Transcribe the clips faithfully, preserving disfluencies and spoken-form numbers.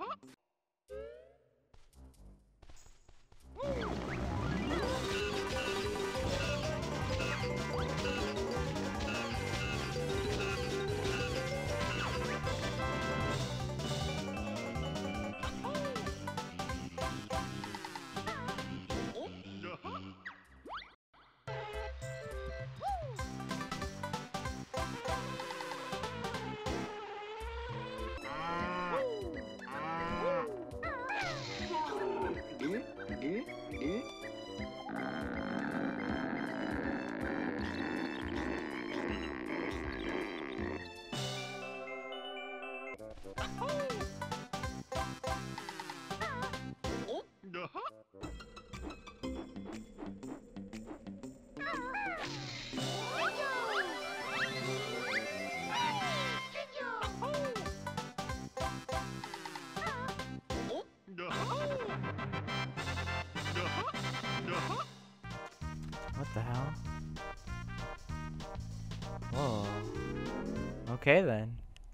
What the hell? Whoa. Okay then.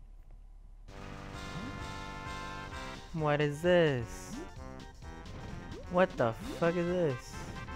What is this? What the fuck is this?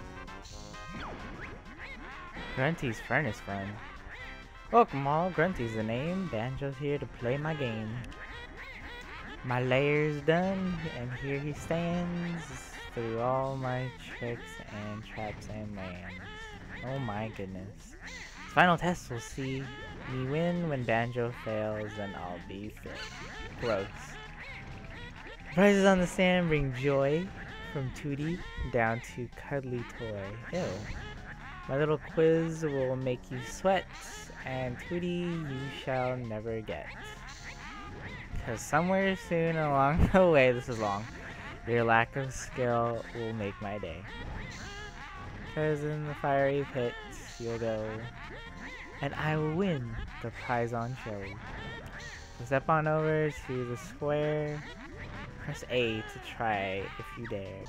Grunty's furnace friend. Welcome all, Grunty's the name. Banjo's here to play my game. My layer's done, and here he stands through all my tricks and traps and lands. Oh my goodness. Final test will see me win. When Banjo fails, then I'll be fit. Gross. Prizes on the stand bring joy, from Tootie down to cuddly toy. Ew. My little quiz will make you sweat, and Tootie you shall never get. Cause somewhere soon along the way, this is long, your lack of skill will make my day. Cause in the fiery pit you'll go, and I will win the prize on show. So step on over to the square, press A to try if you dare.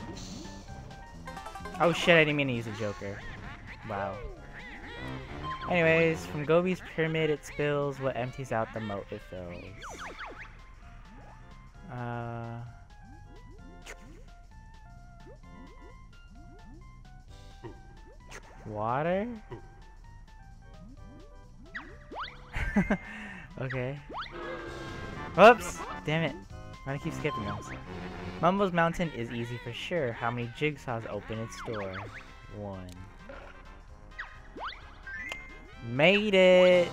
Oh shit, I didn't mean to use a joker. Wow. Anyways, from Gobi's pyramid it spills, what empties out the moat it fills. Uh... Water? Okay. Whoops! Damn it. Why do I keep skipping those? Mumbo's mountain is easy for sure. How many jigsaws open its door? One. Made it!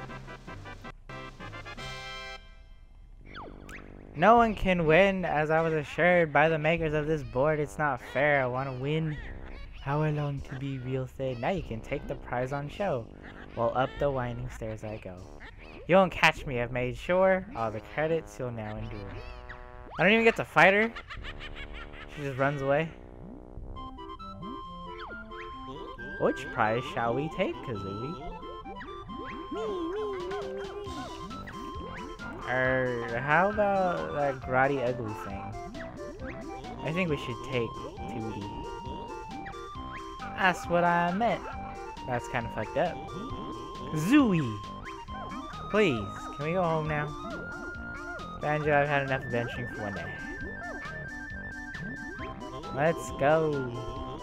No one can win, as I was assured by the makers of this board. It's not fair. I want to win. How I long to be real thin. Now you can take the prize on show. While up the winding stairs I go. You won't catch me, I've made sure. All the credits you'll now endure. I don't even get to fight her. She just runs away. Which prize shall we take, Kazooie? Or how about that grotty ugly thing? I think we should take Tootie. That's what I meant. That's kind of fucked up. Kazooie! Please, can we go home now? Banjo, I've had enough adventuring for one day. Let's go!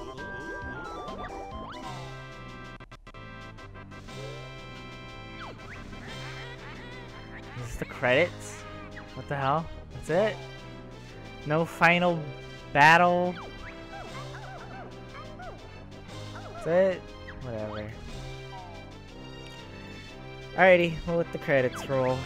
Is this the credits? What the hell? That's it? No final battle? That's it? Whatever. Alrighty, we'll let the credits roll.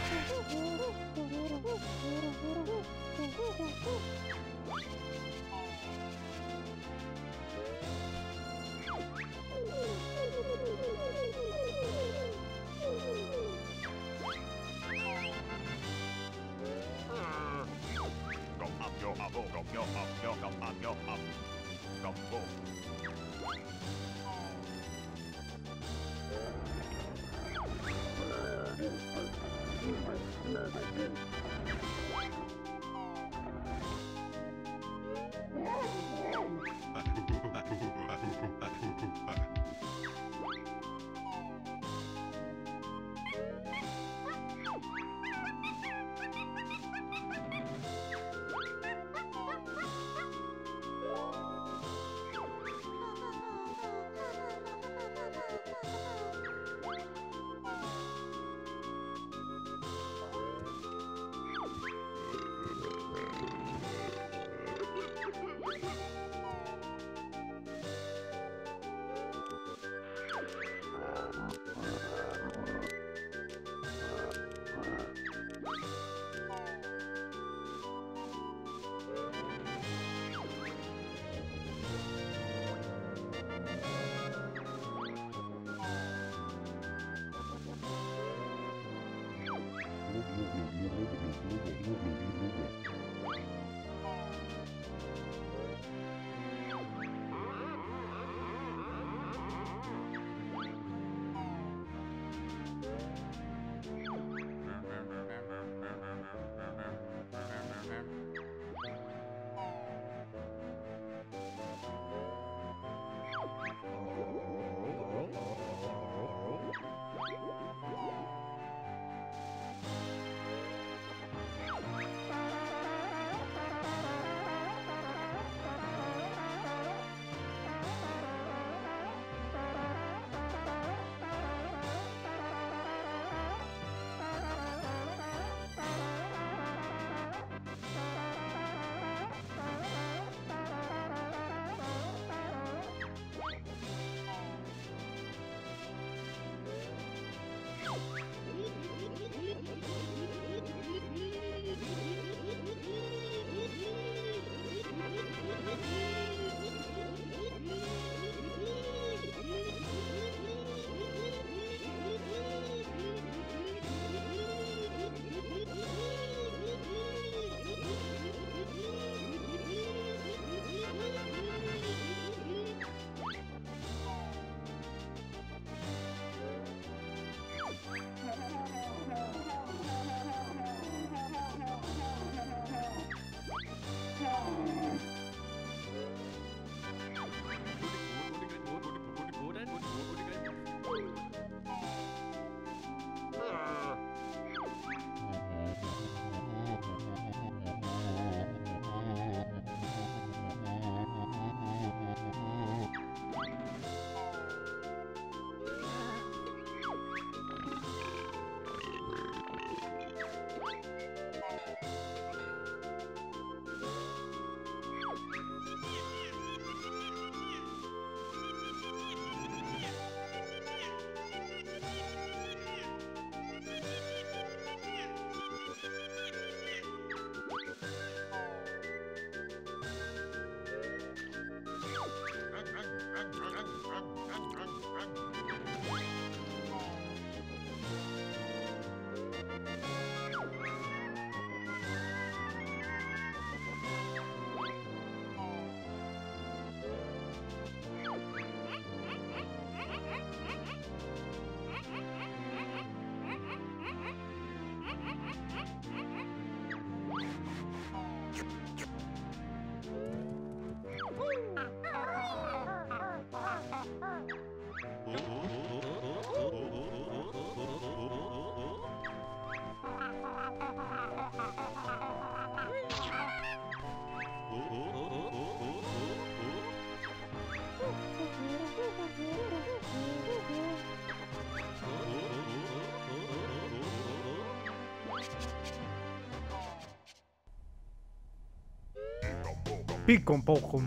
Picum pocum.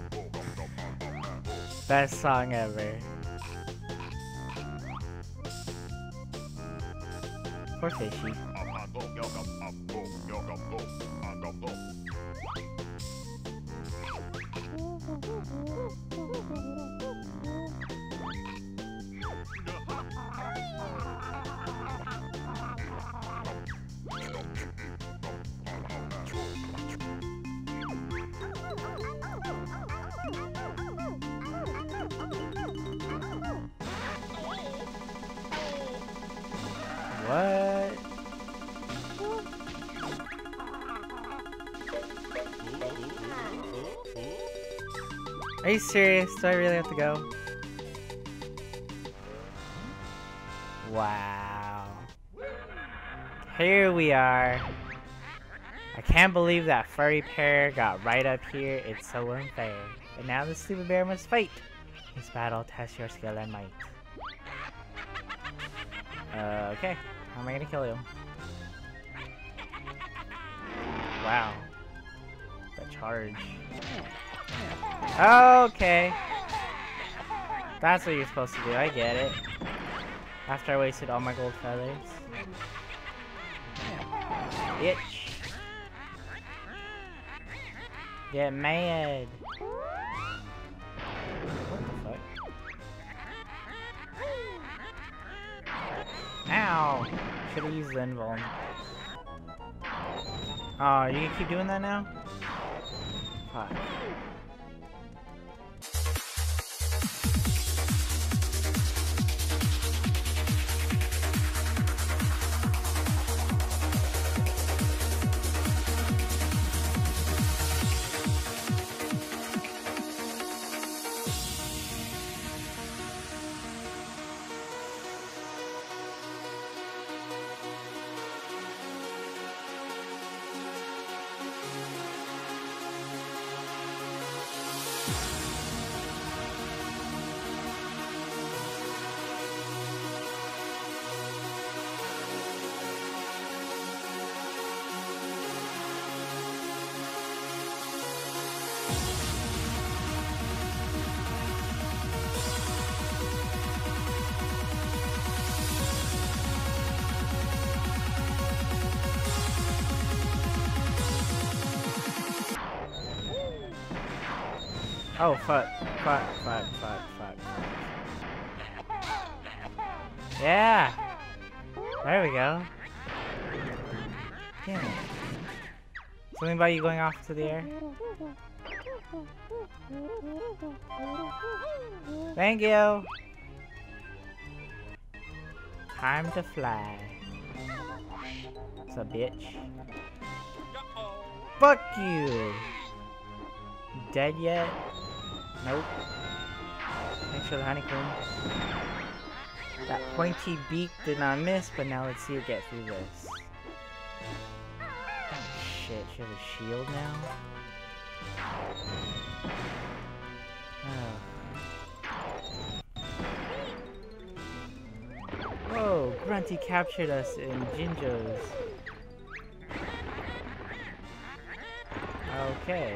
Best song ever. Poor fishy. What? Are you serious? Do I really have to go? Wow. Here we are. I can't believe that furry pair got right up here. It's so unfair. And now the stupid bear must fight. This battle tests your skill and might. Uh, okay. How am I gonna kill him? Wow. The charge. Okay. That's what you're supposed to do. I get it. After I wasted all my gold feathers. Itch. Get mad. What the fuck? Ow! Should've used the invuln. Oh, you gonna keep doing that now? Fuck. Oh fuck, fuck, fuck, fuck, fuck. Yeah! There we go. Damn it. Something about you going off to the air? Thank you! Time to fly. What's up, bitch? Fuck you! Dead yet? Nope. Thanks for the honeycomb. That pointy beak did not miss, but now let's see it get through this. Shit, she has a shield now? Oh. Whoa, Grunty captured us in Jinjo's. Okay.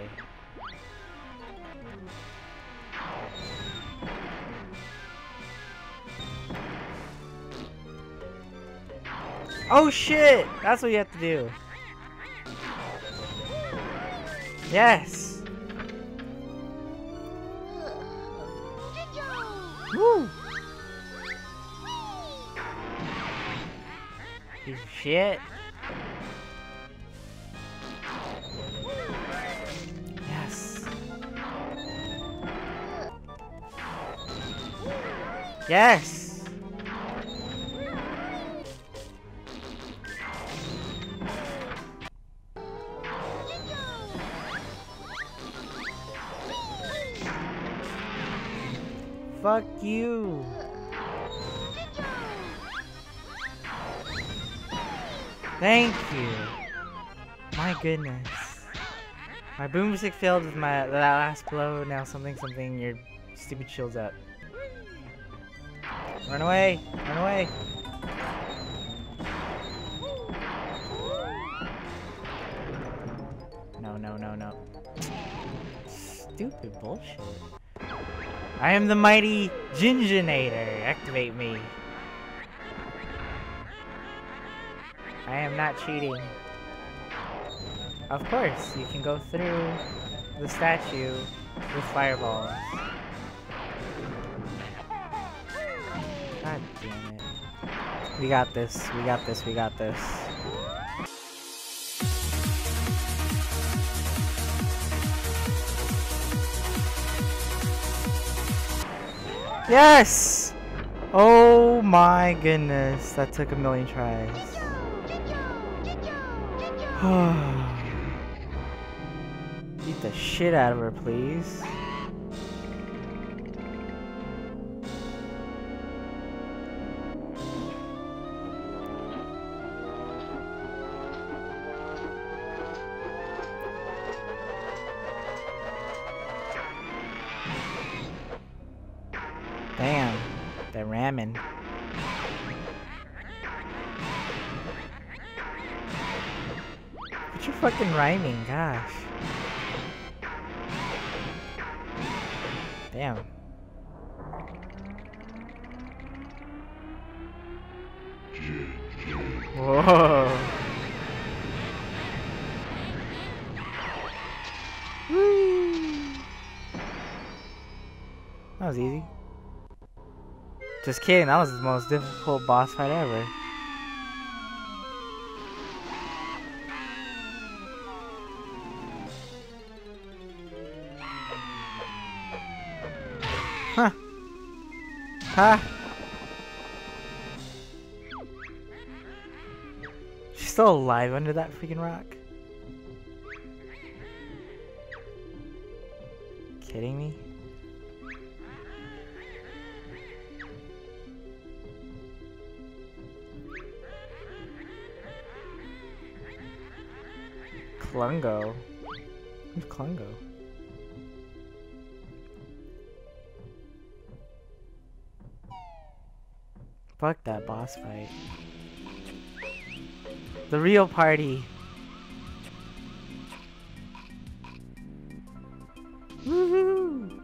Oh shit! That's what you have to do. Yes! Woo! Piece of shit. Yes. Yes! Fuck you! Thank you! My goodness. My boomstick failed with my that last blow, now something something, your stupid shield's up. Run away! Run away! No, no, no, no. Stupid bullshit. I am the mighty Jinjinator. Activate me. I am not cheating. Of course, you can go through the statue with fireballs. God damn it. We got this, we got this, we got this. Yes! Oh my goodness, that took a million tries. Beat the shit out of her, please. Damn, they're ramming. But you're fucking rhyming, gosh. Damn. Whoa. Woo. That was easy. Just kidding, that was the most difficult boss fight ever. Huh. Huh. She's still alive under that freaking rock. Kidding me? Klungo? Who's Klungo? Fuck that boss fight. The real party. Woohoo!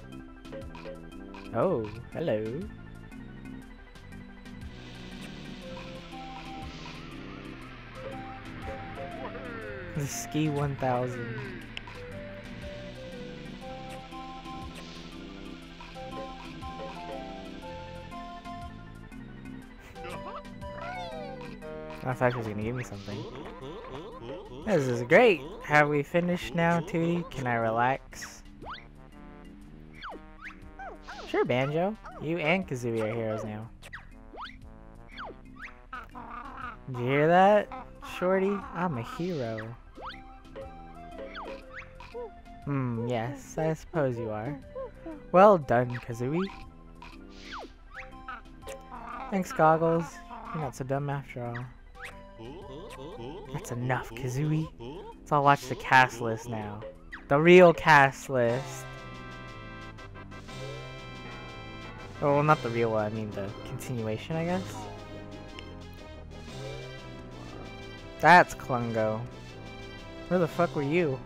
Oh, hello. The Ski one thousand. I thought she was gonna give me something. This is great! Have we finished now, Tootie? Can I relax? Sure, Banjo. You and Kazooie are heroes now. Did you hear that, Shorty? I'm a hero. Hmm, yes, I suppose you are. Well done, Kazooie. Thanks, Goggles. You're not so dumb after all. That's enough, Kazooie. Let's all watch the cast list now. The real cast list. Oh, well, not the real one, I mean the continuation, I guess. That's Klungo. Where the fuck were you?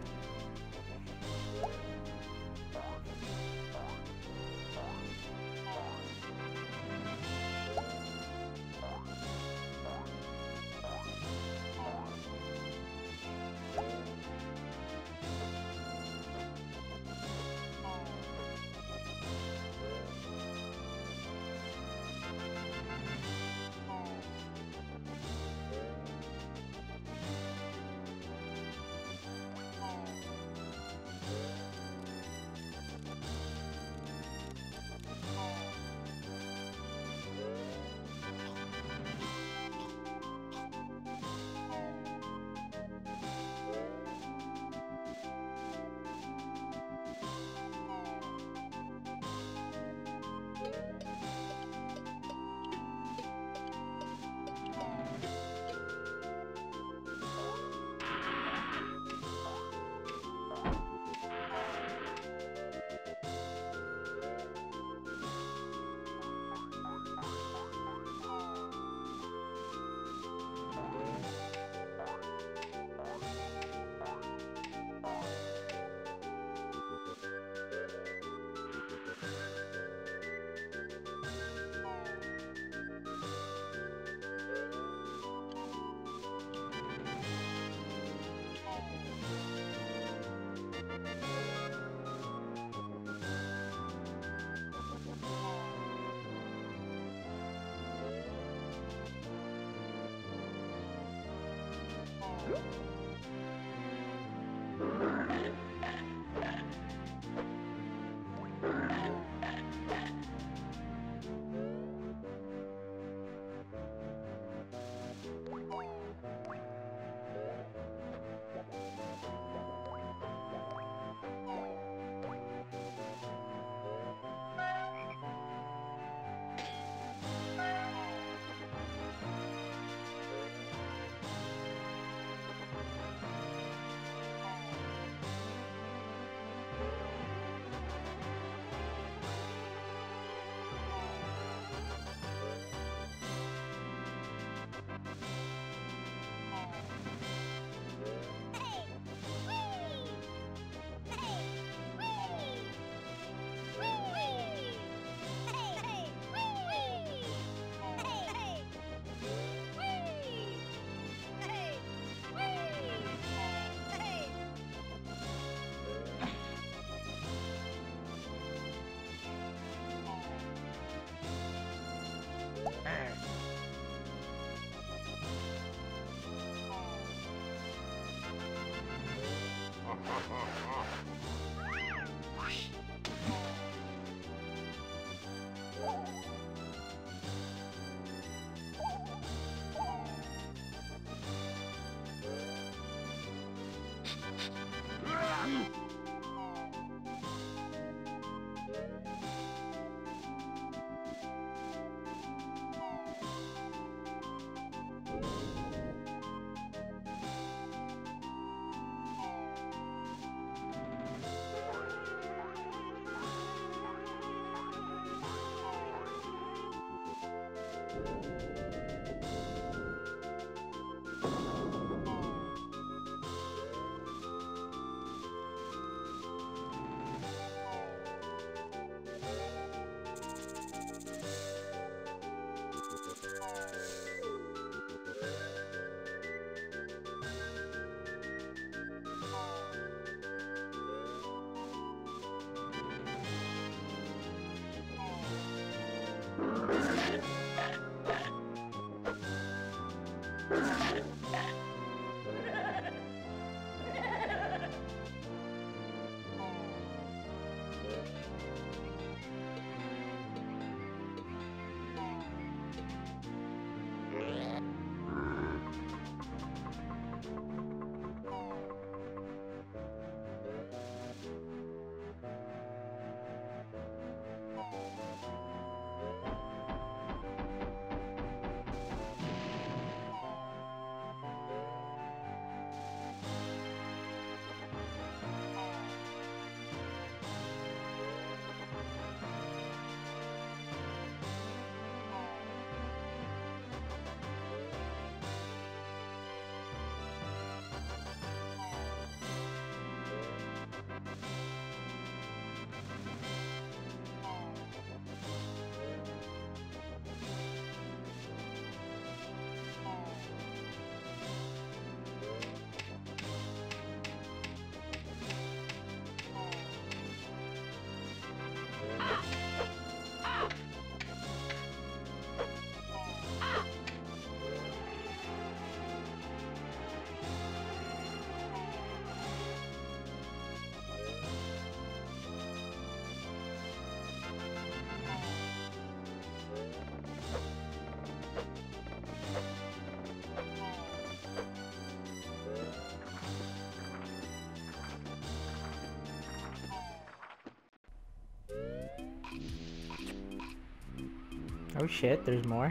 Oh shit, there's more.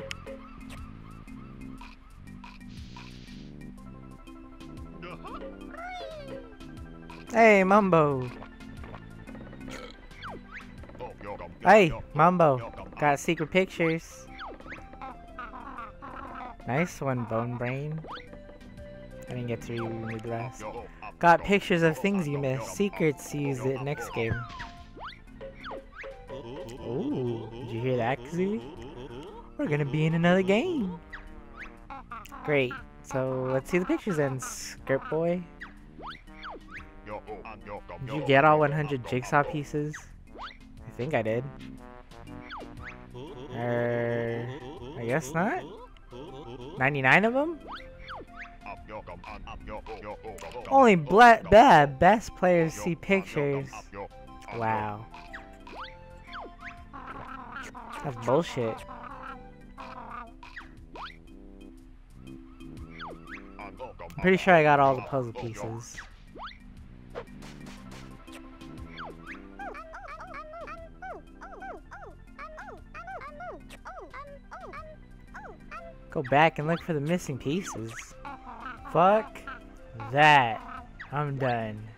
Hey, Mumbo. Hey, Mumbo. Got secret pictures. Nice one, Bone Brain. I didn't get to read the rest. Got pictures of things you missed. Secrets you use it next game. Ooh, did you hear that, Kazooie? We're gonna be in another game. Great. So let's see the pictures then, Skirt Boy. Did you get all one hundred jigsaw pieces? I think I did. Er, I guess not. ninety-nine of them? Only bla bad best players see pictures. Wow. That's bullshit. I'm pretty sure I got all the puzzle pieces. Go back and look for the missing pieces. Fuck that. I'm done.